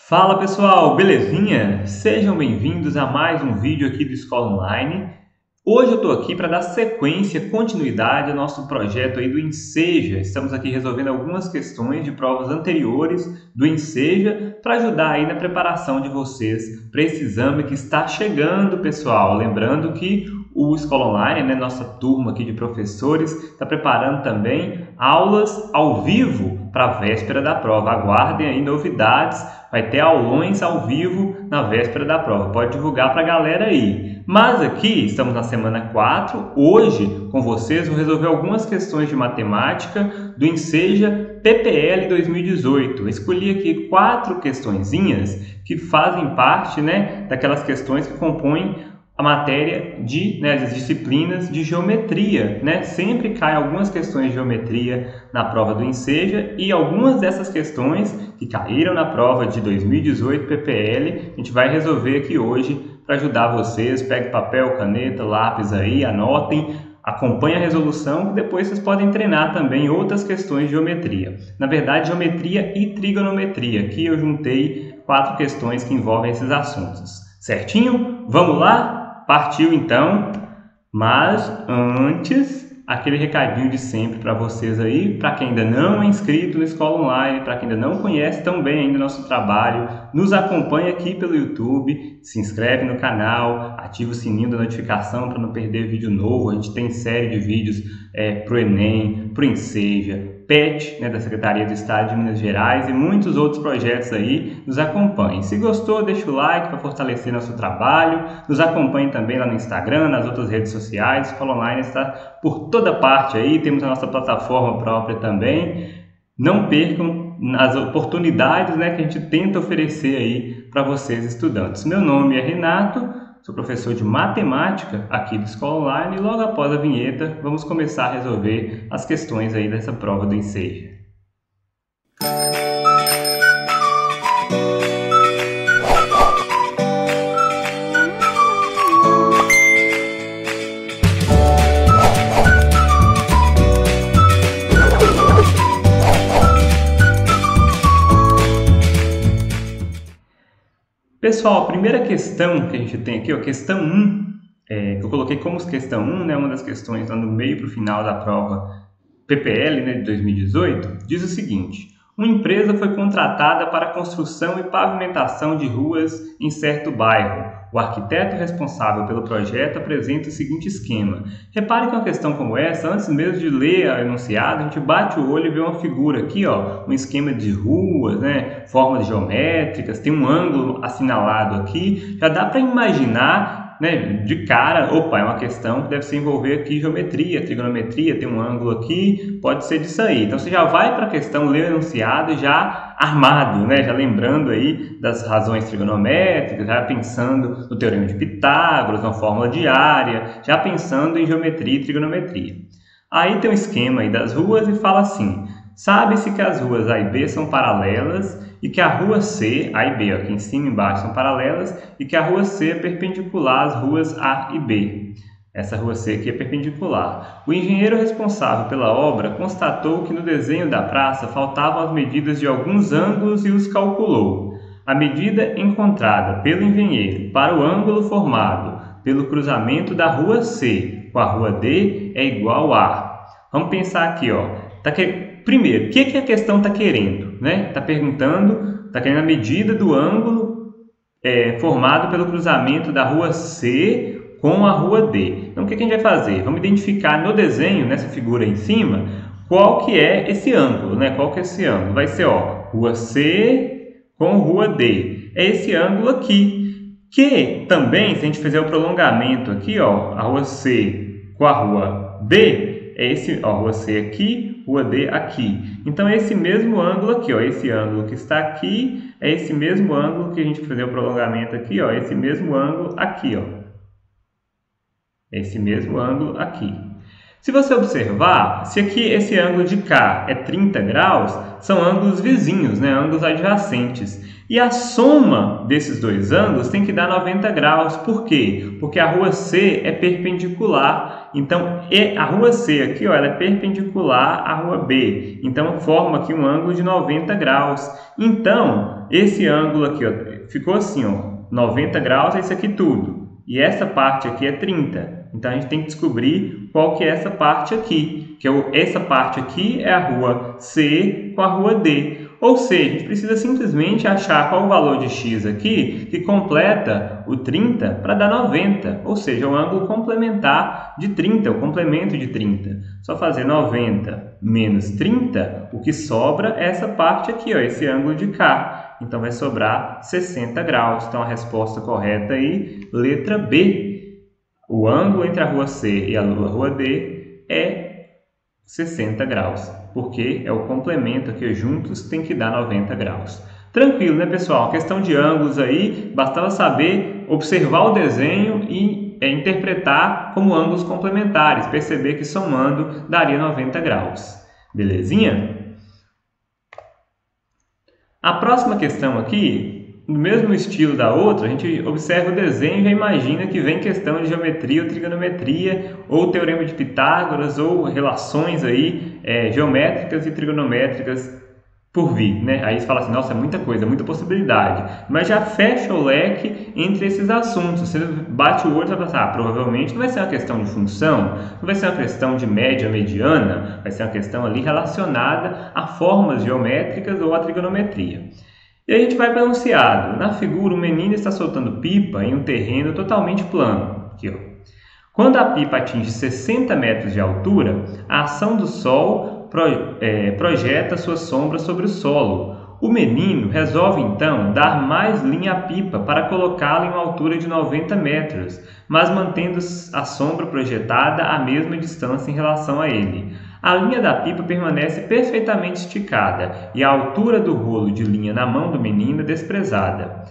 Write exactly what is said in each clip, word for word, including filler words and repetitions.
Fala pessoal, belezinha? Sejam bem-vindos a mais um vídeo aqui do Escola Online. Hoje eu estou aqui para dar sequência, continuidade ao nosso projeto aí do Enseja. Estamos aqui resolvendo algumas questões de provas anteriores do Enseja para ajudar aí na preparação de vocês para esse exame que está chegando, pessoal. Lembrando que o Escola Online, né, nossa turma aqui de professores, está preparando também aulas ao vivo para a véspera da prova. Aguardem aí novidades, vai ter aulões ao vivo na véspera da prova. Pode divulgar para a galera aí. Mas aqui, estamos na semana quatro, hoje com vocês vou resolver algumas questões de matemática do Enseja P P L dois mil e dezoito. Eu escolhi aqui quatro questõezinhas que fazem parte, né, daquelas questões que compõem a matéria de, né, as disciplinas de geometria, né? Sempre cai algumas questões de geometria na prova do Enseja e algumas dessas questões que caíram na prova de dois mil e dezoito P P L, a gente vai resolver aqui hoje para ajudar vocês. Pegue papel, caneta, lápis aí, anotem, acompanhem a resolução que depois vocês podem treinar também outras questões de geometria. Na verdade, geometria e trigonometria. Aqui eu juntei quatro questões que envolvem esses assuntos. Certinho? Vamos lá? Partiu então, mas antes, aquele recadinho de sempre para vocês aí, para quem ainda não é inscrito no Escola Online, para quem ainda não conhece tão bem ainda nosso trabalho, nos acompanha aqui pelo YouTube, se inscreve no canal, ativa o sininho da notificação para não perder vídeo novo. A gente tem série de vídeos é, para o Enem, para o Enseja, P E T, né, da Secretaria do Estado de Minas Gerais e muitos outros projetos aí. Nos acompanhem. Se gostou, deixa o like para fortalecer nosso trabalho. Nos acompanhe também lá no Instagram, nas outras redes sociais. Escola Online está por toda parte aí. Temos a nossa plataforma própria também. Não percam as oportunidades, né, que a gente tenta oferecer aí para vocês estudantes. Meu nome é Renato. Sou professor de matemática aqui do Escola Online e logo após a vinheta vamos começar a resolver as questões aí dessa prova do Enseja. Pessoal, a primeira questão que a gente tem aqui, ó, questão um, é, que eu coloquei como questão um, né, uma das questões lá no meio para o final da prova P P L, né, de dois mil e dezoito, diz o seguinte: uma empresa foi contratada para a construção e pavimentação de ruas em certo bairro. O arquiteto responsável pelo projeto apresenta o seguinte esquema. Repare que uma questão como essa, antes mesmo de ler a enunciado, a gente bate o olho e vê uma figura aqui, ó, um esquema de ruas, né, formas geométricas, tem um ângulo assinalado aqui, já dá para imaginar, né, de cara, opa, é uma questão que deve se envolver aqui geometria, trigonometria, tem um ângulo aqui, pode ser disso aí. Então você já vai para a questão, lê o enunciado já armado, né, já lembrando aí das razões trigonométricas, já pensando no teorema de Pitágoras, na fórmula de área, já pensando em geometria e trigonometria. Aí tem um esquema aí das ruas e fala assim: sabe-se que as ruas A e B são paralelas e que a rua C, A e B, ó, aqui em cima e embaixo são paralelas, e que a rua C é perpendicular às ruas A e B. Essa rua C aqui é perpendicular. O engenheiro responsável pela obra constatou que no desenho da praça faltavam as medidas de alguns ângulos e os calculou. A medida encontrada pelo engenheiro para o ângulo formado pelo cruzamento da rua C com a rua D é igual a... Vamos pensar aqui, ó. Tá que... Primeiro, o que, que a questão está querendo? Né? Está perguntando, está querendo a medida do ângulo é, formado pelo cruzamento da rua C com a rua D. Então, o que, que a gente vai fazer? Vamos identificar no desenho, nessa figura aí em cima, qual que é esse ângulo, né? Qual que é esse ângulo? Vai ser, ó, rua C com rua D. É esse ângulo aqui, que também, se a gente fizer o prolongamento aqui, ó, a rua C com a rua D, é esse, ó, rua C aqui, rua D aqui. Então, é esse mesmo ângulo aqui, ó, esse ângulo que está aqui, é esse mesmo ângulo que a gente fazer o prolongamento aqui, ó, esse mesmo ângulo aqui, ó. Esse mesmo ângulo aqui. Se você observar, se aqui esse ângulo de cá é trinta graus, são ângulos vizinhos, né, ângulos adjacentes. E a soma desses dois ângulos tem que dar noventa graus. Por quê? Porque a rua C é perpendicular. Então, a rua C aqui, ó, ela é perpendicular à rua B. Então, forma aqui um ângulo de noventa graus. Então, esse ângulo aqui, ó, ficou assim, ó, noventa graus é isso aqui tudo. E essa parte aqui é trinta. Então, a gente tem que descobrir qual que é essa parte aqui. Que é essa parte aqui é a rua C com a rua D. Ou seja, a gente precisa simplesmente achar qual o valor de x aqui que completa o trinta para dar noventa. Ou seja, o ângulo complementar de trinta, o complemento de trinta. Só fazer noventa menos trinta, o que sobra é essa parte aqui, ó, esse ângulo de cá. Então, vai sobrar sessenta graus. Então, a resposta correta aí, letra B. O ângulo entre a rua C e a rua D é sessenta graus, porque é o complemento aqui juntos, tem que dar noventa graus. Tranquilo, né, pessoal? A questão de ângulos aí, bastava saber observar o desenho e é, interpretar como ângulos complementares, perceber que somando daria noventa graus. Belezinha? A próxima questão aqui, no mesmo estilo da outra, a gente observa o desenho e já imagina que vem questão de geometria ou trigonometria, ou teorema de Pitágoras, ou relações aí, é, geométricas e trigonométricas por vir, né? Aí você fala assim, nossa, é muita coisa, muita possibilidade. Mas já fecha o leque entre esses assuntos. Você bate o olho e vai pensar, ah, provavelmente não vai ser uma questão de função, não vai ser uma questão de média, mediana, vai ser uma questão ali relacionada a formas geométricas ou a trigonometria. E a gente vai para o enunciado. Na figura, o menino está soltando pipa em um terreno totalmente plano. Aqui, ó. Quando a pipa atinge sessenta metros de altura, a ação do Sol pro, é, projeta sua sombra sobre o solo. O menino resolve, então, dar mais linha à pipa para colocá-la em uma altura de noventa metros, mas mantendo a sombra projetada à mesma distância em relação a ele. A linha da pipa permanece perfeitamente esticada e a altura do rolo de linha na mão do menino é desprezada.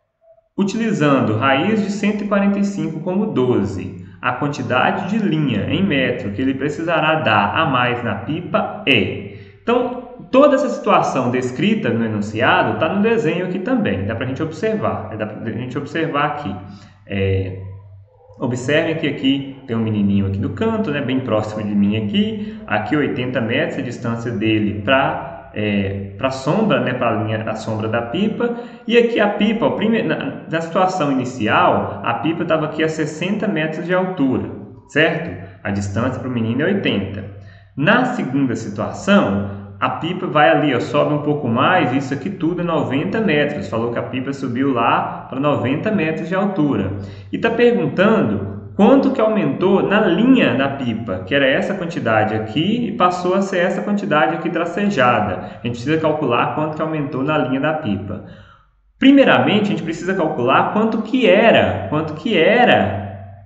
Utilizando raiz de cento e quarenta e cinco como doze, a quantidade de linha em metro que ele precisará dar a mais na pipa é... Então, toda essa situação descrita no enunciado está no desenho aqui também, dá para a gente observar, dá para a gente observar aqui. É... Observem que aqui tem um menininho aqui no canto, né, bem próximo de mim aqui. Aqui oitenta metros, a distância dele para é, a sombra, né, para a linha, a sombra da pipa. E aqui a pipa, ó, primeiro, na, na situação inicial, a pipa estava aqui a sessenta metros de altura, certo? A distância para o menino é oitenta. Na segunda situação, a pipa vai ali, ó, sobe um pouco mais, isso aqui tudo é noventa metros. Falou que a pipa subiu lá para noventa metros de altura. E está perguntando quanto que aumentou na linha da pipa, que era essa quantidade aqui e passou a ser essa quantidade aqui tracejada. A gente precisa calcular quanto que aumentou na linha da pipa. Primeiramente, a gente precisa calcular quanto que era, quanto que era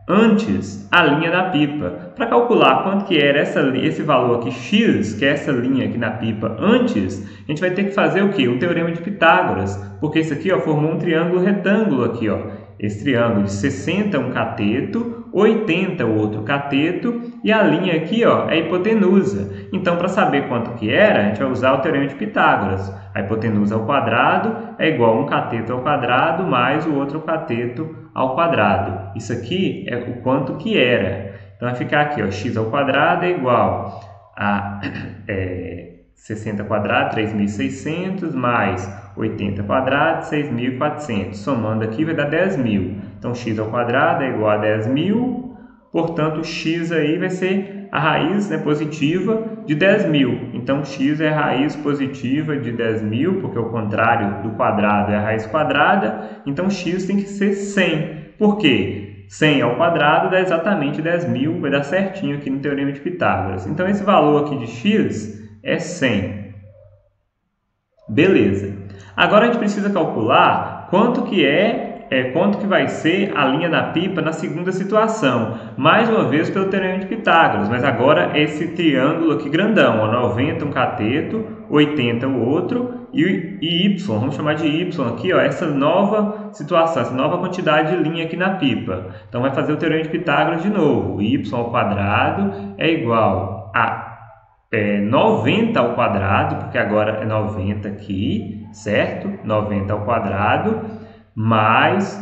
antes a linha da pipa. Para calcular quanto que era essa, esse valor aqui, x, que é essa linha aqui na pipa antes, a gente vai ter que fazer o quê? Um teorema de Pitágoras, porque isso aqui, ó, formou um triângulo retângulo aqui, ó. Esse triângulo de sessenta um cateto, oitenta o outro cateto e a linha aqui, ó, é a hipotenusa. Então, para saber quanto que era, a gente vai usar o teorema de Pitágoras. A hipotenusa ao quadrado é igual a um cateto ao quadrado mais o outro cateto ao quadrado. Isso aqui é o quanto que era. Então, vai ficar aqui, ó, x ao quadrado é igual a é, sessenta quadrado, três mil e seiscentos, mais oitenta quadrado, seis mil e quatrocentos. Somando aqui vai dar dez mil. Então, x ao quadrado é igual a dez mil. Portanto, x aí vai ser a raiz, né, positiva de dez mil. Então, x é a raiz positiva de dez mil, porque o contrário do quadrado é a raiz quadrada. Então, x tem que ser cem. Por quê? cem ao quadrado dá exatamente dez mil, vai dar certinho aqui no teorema de Pitágoras. Então, esse valor aqui de x é cem. Beleza. Agora, a gente precisa calcular quanto que é É, quanto que vai ser a linha da pipa na segunda situação. Mais uma vez pelo teorema de Pitágoras, mas agora esse triângulo aqui grandão, ó, noventa um cateto, oitenta o outro e, e y, vamos chamar de y aqui, ó, essa nova situação, essa nova quantidade de linha aqui na pipa. Então vai fazer o teorema de Pitágoras de novo. Y ao quadrado é igual a é, noventa ao quadrado, porque agora é noventa aqui, certo? noventa ao quadrado, mais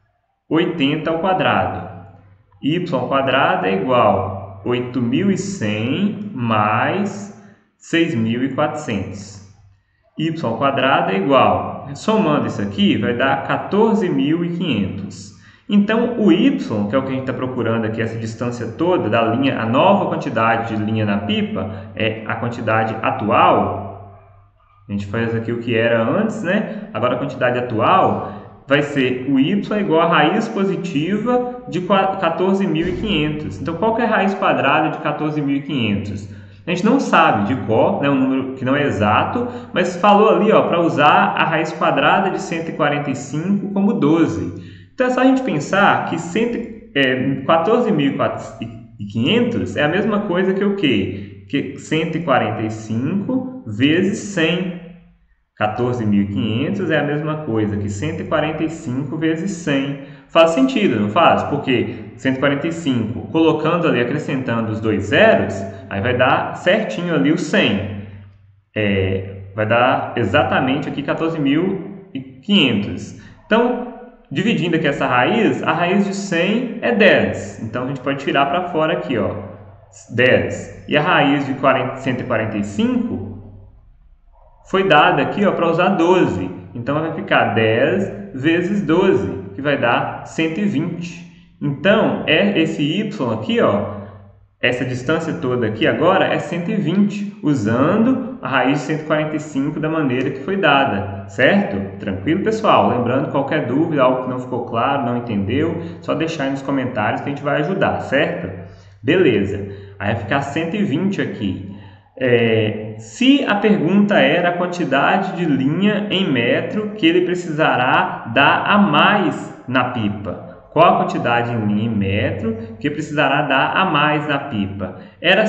oitenta ao quadrado. Y ao quadrado é igual a oito mil e cem mais seis mil e quatrocentos. Y ao quadrado é igual, somando isso aqui, vai dar quatorze mil e quinhentos. Então, o y, que é o que a gente está procurando aqui, essa distância toda da linha, a nova quantidade de linha na pipa, é a quantidade atual. A gente faz aqui o que era antes, né? Agora a quantidade atual vai ser o y igual a raiz positiva de quatorze mil e quinhentos. Então, qual que é a raiz quadrada de quatorze mil e quinhentos? A gente não sabe de qual, né, um número que não é exato, mas falou ali para usar a raiz quadrada de cento e quarenta e cinco como doze. Então é só a gente pensar que quatorze mil e quinhentos é a mesma coisa que o quê? Que cento e quarenta e cinco vezes cem. quatorze mil e quinhentos é a mesma coisa que cento e quarenta e cinco vezes cem. Faz sentido, não faz? Porque cento e quarenta e cinco, colocando ali, acrescentando os dois zeros, aí vai dar certinho ali o cem. É, vai dar exatamente aqui quatorze mil e quinhentos. Então, dividindo aqui essa raiz, a raiz de cem é dez. Então, a gente pode tirar para fora aqui, ó, dez. E a raiz de cento e quarenta e cinco foi dada aqui para usar doze. Então, vai ficar dez vezes doze, que vai dar cento e vinte. Então, é esse y aqui, ó, essa distância toda aqui agora é cento e vinte, usando a raiz de cento e quarenta e cinco da maneira que foi dada, certo? Tranquilo, pessoal? Lembrando, qualquer dúvida, algo que não ficou claro, não entendeu, só deixar aí nos comentários que a gente vai ajudar, certo? Beleza. Aí vai ficar cento e vinte aqui. É, se a pergunta era a quantidade de linha em metro que ele precisará dar a mais na pipa. Qual a quantidade em linha em metro que precisará dar a mais na pipa? Era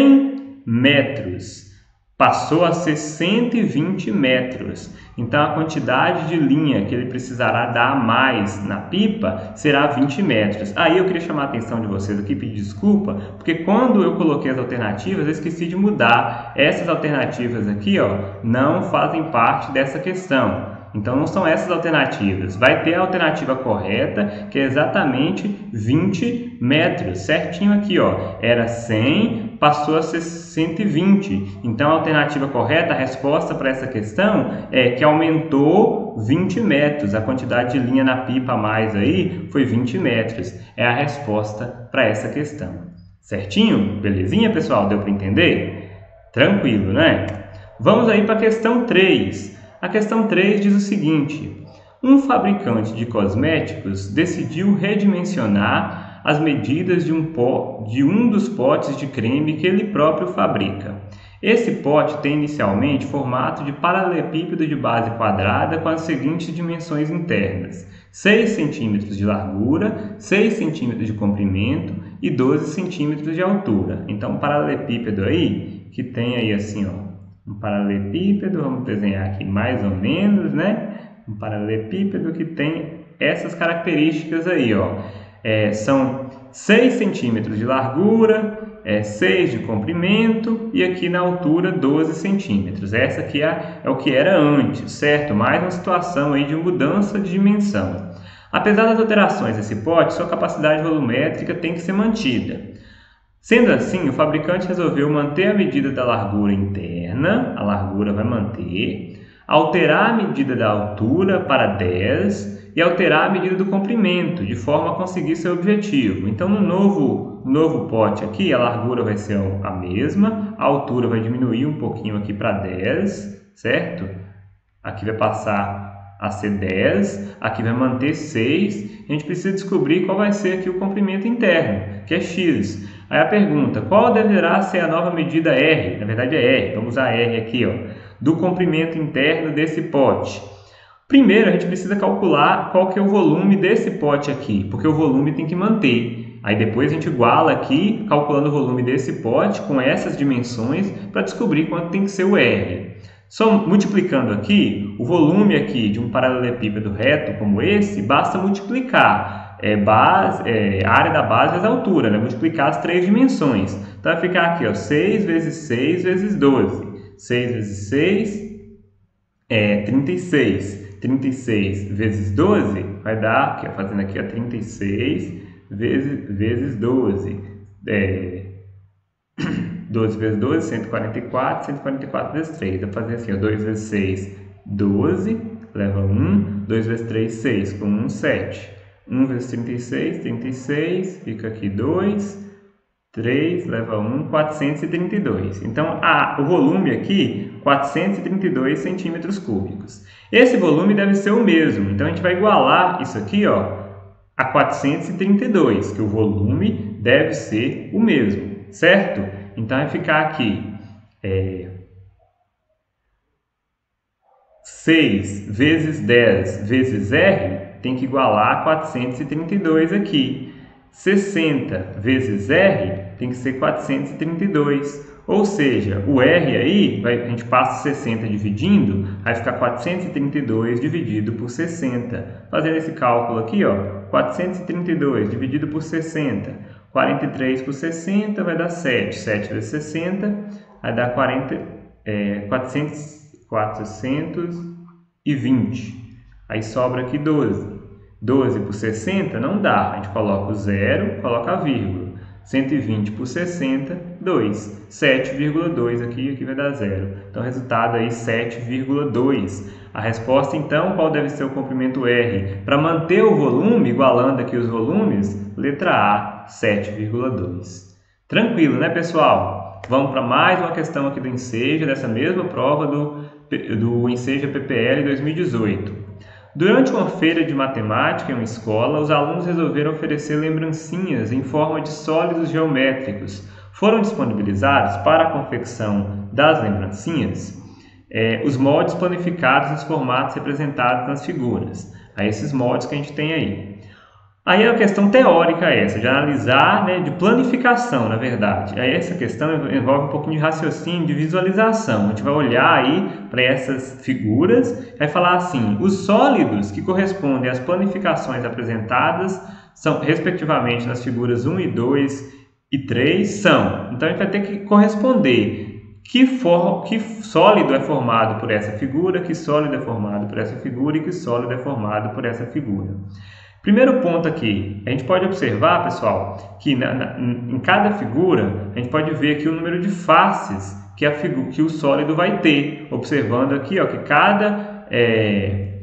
cem metros, passou a ser cento e vinte metros. Então, a quantidade de linha que ele precisará dar a mais na pipa será vinte metros. Aí eu queria chamar a atenção de vocês aqui, pedir desculpa, porque quando eu coloquei as alternativas, eu esqueci de mudar. Essas alternativas aqui, ó, não fazem parte dessa questão. Então, não são essas alternativas. Vai ter a alternativa correta, que é exatamente vinte metros. Certinho aqui, ó. Era cem, passou a ser cento e vinte. Então, a alternativa correta, a resposta para essa questão é que aumentou vinte metros. A quantidade de linha na pipa a mais aí foi vinte metros. É a resposta para essa questão. Certinho? Belezinha, pessoal? Deu para entender? Tranquilo, né? Vamos aí para a questão três. A questão três diz o seguinte: um fabricante de cosméticos decidiu redimensionar as medidas de um, pó, de um dos potes de creme que ele próprio fabrica. Esse pote tem inicialmente formato de paralelepípedo de base quadrada com as seguintes dimensões internas: seis centímetros de largura, seis centímetros de comprimento e doze centímetros de altura. Então, um paralelepípedo aí, que tem aí assim, ó, um paralelepípedo, vamos desenhar aqui mais ou menos, né? Um paralelepípedo que tem essas características aí, ó. É, são seis centímetros de largura, é, seis de comprimento e aqui na altura doze centímetros. Essa aqui é, é o que era antes, certo? Mais uma situação aí de mudança de dimensão. Apesar das alterações desse pote, sua capacidade volumétrica tem que ser mantida. Sendo assim, o fabricante resolveu manter a medida da largura interna, a largura vai manter, alterar a medida da altura para dez e alterar a medida do comprimento, de forma a conseguir seu objetivo. Então, no novo, novo pote aqui, a largura vai ser a mesma, a altura vai diminuir um pouquinho aqui para dez, certo? Aqui vai passar a ser dez, aqui vai manter seis, a gente precisa descobrir qual vai ser aqui o comprimento interno, que é x. Aí a pergunta, qual deverá ser a nova medida R? Na verdade é R, vamos usar R aqui, ó, do comprimento interno desse pote. Primeiro a gente precisa calcular qual que é o volume desse pote aqui, porque o volume tem que manter. Aí depois a gente iguala aqui, calculando o volume desse pote com essas dimensões para descobrir quanto tem que ser o R. Só multiplicando aqui, o volume aqui de um paralelepípedo reto como esse, basta multiplicar. é, base, é, área da base vezes a altura, né? Multiplicar as três dimensões. Então vai ficar aqui, ó, seis vezes seis vezes doze. seis vezes seis é trinta e seis. trinta e seis vezes doze vai dar, aqui, ó, fazendo aqui, ó, trinta e seis vezes, vezes doze. É, doze vezes doze, cento e quarenta e quatro. cento e quarenta e quatro vezes três. Vou fazer assim, ó, dois vezes seis, doze. Leva um. dois vezes três, seis. Com um, sete. um vezes trinta e seis, trinta e seis. Fica aqui dois. três, leva um, quatrocentos e trinta e dois. Então, a, o volume aqui, quatrocentos e trinta e dois centímetros cúbicos. Esse volume deve ser o mesmo. Então, a gente vai igualar isso aqui, ó, a quatrocentos e trinta e dois, que o volume deve ser o mesmo, certo? Então, vai ficar aqui é, seis vezes dez vezes R, tem que igualar a quatrocentos e trinta e dois aqui. sessenta vezes R tem que ser quatrocentos e trinta e dois. Ou seja, o R aí, vai, a gente passa sessenta dividindo, vai ficar quatrocentos e trinta e dois dividido por sessenta. Fazendo esse cálculo aqui, ó, quatrocentos e trinta e dois dividido por sessenta. quarenta e três por sessenta vai dar sete. sete vezes sessenta vai dar quarenta, é, quatrocentos, quatrocentos e vinte. Aí sobra aqui doze. doze por sessenta não dá, a gente coloca o zero, coloca a vírgula. cento e vinte por sessenta, dois. sete vírgula dois aqui, aqui vai dar zero. Então, resultado aí sete vírgula dois. A resposta, então, qual deve ser o comprimento R? Para manter o volume, igualando aqui os volumes, letra A, sete vírgula dois. Tranquilo, né, pessoal? Vamos para mais uma questão aqui do Enseja, dessa mesma prova do, do Enseja P P L dois mil e dezoito. Durante uma feira de matemática em uma escola, os alunos resolveram oferecer lembrancinhas em forma de sólidos geométricos. Foram disponibilizados para a confecção das lembrancinhas é, os moldes planificados nos formatos representados nas figuras. Aí esses moldes que a gente tem aí. Aí é uma questão teórica essa, de analisar, né, de planificação, na verdade. Aí essa questão envolve um pouquinho de raciocínio, de visualização. A gente vai olhar aí para essas figuras e vai falar assim, os sólidos que correspondem às planificações apresentadas são, respectivamente, nas figuras um e dois e três, são. Então, a gente vai ter que corresponder que, for, que sólido é formado por essa figura, que sólido é formado por essa figura e que sólido é formado por essa figura. Primeiro ponto aqui, a gente pode observar, pessoal, que na, na, em cada figura, a gente pode ver aqui o número de faces que, a figu, que o sólido vai ter. Observando aqui, ó, que cada, é,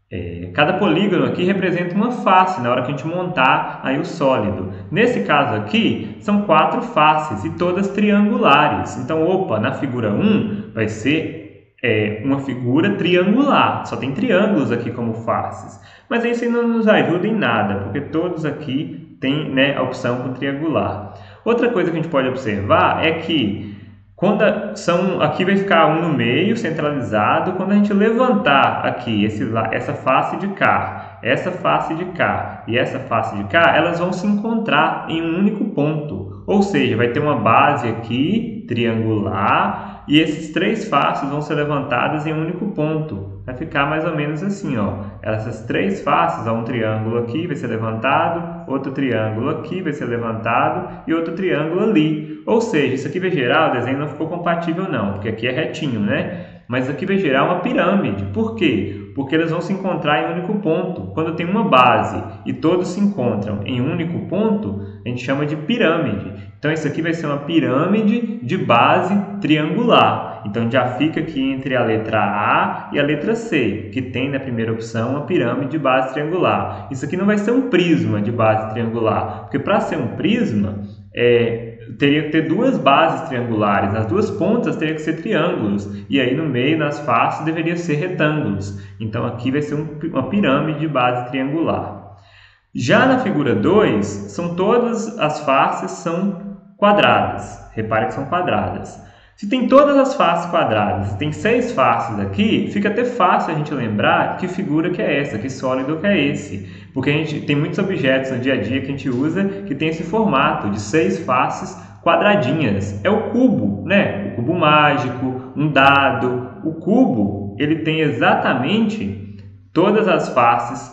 é, cada polígono aqui representa uma face na hora que a gente montar aí o sólido. Nesse caso aqui, são quatro faces e todas triangulares. Então, opa, na figura um vai ser é, uma figura triangular. Só tem triângulos aqui como faces. Mas isso não nos ajuda em nada, porque todos aqui têm, né, a opção com triangular. Outra coisa que a gente pode observar é que quando a, são, aqui vai ficar um no meio, centralizado. Quando a gente levantar aqui esse, essa face de cá, essa face de cá e essa face de cá, elas vão se encontrar em um único ponto. Ou seja, vai ter uma base aqui, triangular, e esses três faces vão ser levantadas em um único ponto. Vai ficar mais ou menos assim, ó. Essas três faces, ó, um triângulo aqui vai ser levantado, outro triângulo aqui vai ser levantado e outro triângulo ali. Ou seja, isso aqui vai gerar, o desenho não ficou compatível não, porque aqui é retinho, né? Mas aqui vai gerar uma pirâmide. Por quê? Porque elas vão se encontrar em um único ponto. Quando tem uma base e todos se encontram em um único ponto, a gente chama de pirâmide. Então, isso aqui vai ser uma pirâmide de base triangular. Então, já fica aqui entre a letra A e a letra C, que tem na primeira opção uma pirâmide de base triangular. Isso aqui não vai ser um prisma de base triangular, porque para ser um prisma, é, teria que ter duas bases triangulares, as duas pontas teriam que ser triângulos, e aí no meio, nas faces, deveria ser retângulos. Então, aqui vai ser um, uma pirâmide de base triangular. Já na figura dois, são todas as faces são quadradas. Repare que são quadradas. Se tem todas as faces quadradas, tem seis faces aqui, fica até fácil a gente lembrar que figura que é essa, que sólido que é esse. Porque a gente tem muitos objetos no dia a dia que a gente usa que tem esse formato de seis faces quadradinhas. É o cubo, né? O cubo mágico, um dado. O cubo, ele tem exatamente todas as faces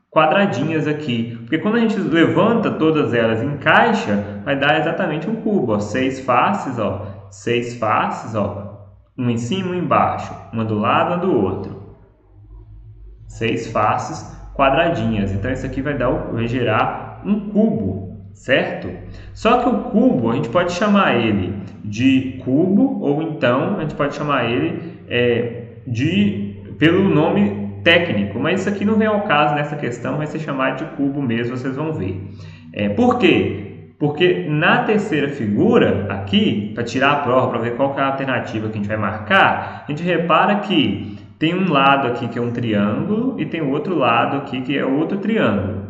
quadradinhas aqui, porque quando a gente levanta todas elas e encaixa, vai dar exatamente um cubo, ó, seis faces, ó, seis faces, ó, uma em cima e uma embaixo, uma do lado, uma do outro, seis faces quadradinhas. Então isso aqui vai dar, vai gerar um cubo, certo? Só que o cubo a gente pode chamar ele de cubo ou então a gente pode chamar ele é, de pelo nome técnico, mas isso aqui não vem ao caso nessa questão, vai ser chamado de cubo mesmo, vocês vão ver. É, por quê? Porque na terceira figura, aqui, para tirar a prova, para ver qual que é a alternativa que a gente vai marcar, a gente repara que tem um lado aqui que é um triângulo e tem o outro lado aqui que é outro triângulo.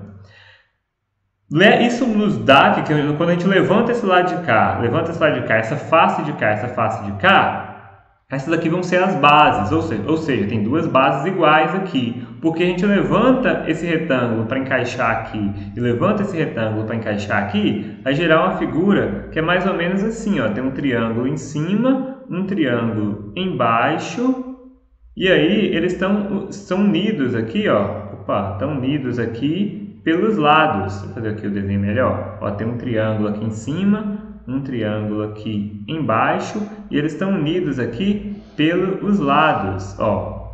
Isso nos dá que quando a gente levanta esse lado de cá, levanta esse lado de cá, essa face de cá, essa face de cá, essas aqui vão ser as bases, ou seja, ou seja, tem duas bases iguais aqui, porque a gente levanta esse retângulo para encaixar aqui e levanta esse retângulo para encaixar aqui, vai gerar uma figura que é mais ou menos assim, ó, tem um triângulo em cima, um triângulo embaixo, e aí eles estão, estão unidos aqui, ó, opa, estão unidos aqui pelos lados. Vou fazer aqui o desenho melhor, ó, tem um triângulo aqui em cima, um triângulo aqui embaixo e eles estão unidos aqui pelos lados, ó,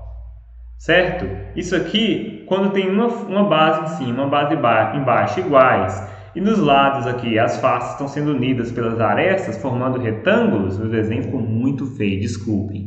certo? Isso aqui, quando tem uma, uma base em cima, uma base embaixo iguais e nos lados aqui as faces estão sendo unidas pelas arestas, formando retângulos, o desenho ficou muito feio, desculpem.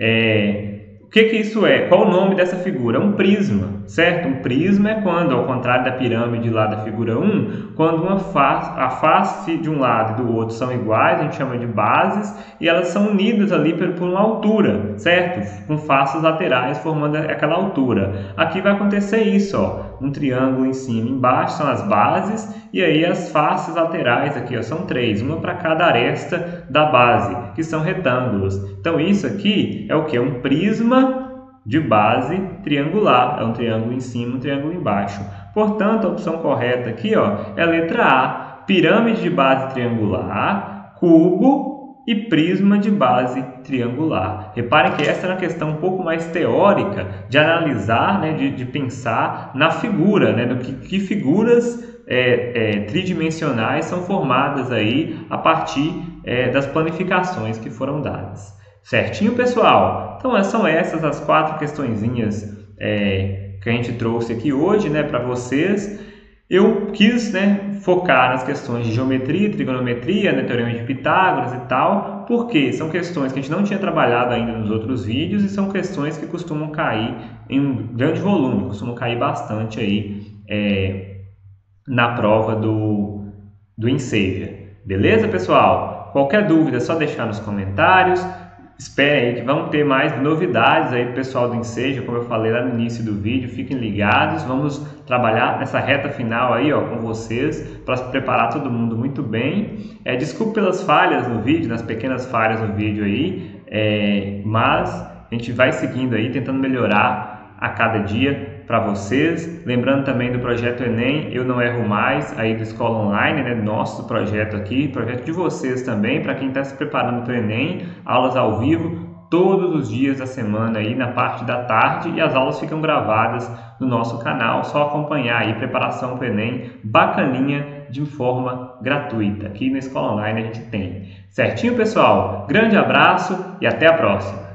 É... O que que isso é? Qual o nome dessa figura? É um prisma, certo? Um prisma é quando, ao contrário da pirâmide lá da figura um, quando uma face, a face de um lado e do outro são iguais, a gente chama de bases, e elas são unidas ali por, por uma altura, certo? Com faces laterais formando aquela altura. Aqui vai acontecer isso, ó, um triângulo em cima e embaixo são as bases, e aí as faces laterais aqui, ó, são três, uma para cada aresta da base, que são retângulos. Então isso aqui é o que? É um prisma de base triangular, é um triângulo em cima, um triângulo embaixo. Portanto, a opção correta aqui, ó, é a letra A, pirâmide de base triangular, cubo e prisma de base triangular. Reparem que essa é uma questão um pouco mais teórica de analisar, né, de, de pensar na figura, né, do que, que figuras é, é, tridimensionais são formadas aí a partir é, das planificações que foram dadas. Certinho, pessoal? Então, são essas as quatro questõezinhas é, que a gente trouxe aqui hoje, né, para vocês. Eu quis, né, focar nas questões de geometria, trigonometria, né, teorema de Pitágoras e tal, porque são questões que a gente não tinha trabalhado ainda nos outros vídeos e são questões que costumam cair em um grande volume, costumam cair bastante aí é, na prova do, do Enseja. Beleza, pessoal? Qualquer dúvida é só deixar nos comentários. Esperem aí que vão ter mais novidades aí do pessoal do Enseja, como eu falei lá no início do vídeo, fiquem ligados, vamos trabalhar nessa reta final aí, ó, com vocês, para preparar todo mundo muito bem. É, desculpe pelas falhas no vídeo, nas pequenas falhas no vídeo aí, é, mas a gente vai seguindo aí, tentando melhorar a cada dia para vocês. Lembrando também do projeto Enem, Eu Não Erro Mais, aí do Escola Online, né, nosso projeto aqui, projeto de vocês também, para quem está se preparando para o Enem, aulas ao vivo, todos os dias da semana aí na parte da tarde e as aulas ficam gravadas no nosso canal, só acompanhar aí, preparação para o Enem, bacaninha, de forma gratuita. Aqui na Escola Online a gente tem. Certinho, pessoal? Grande abraço e até a próxima!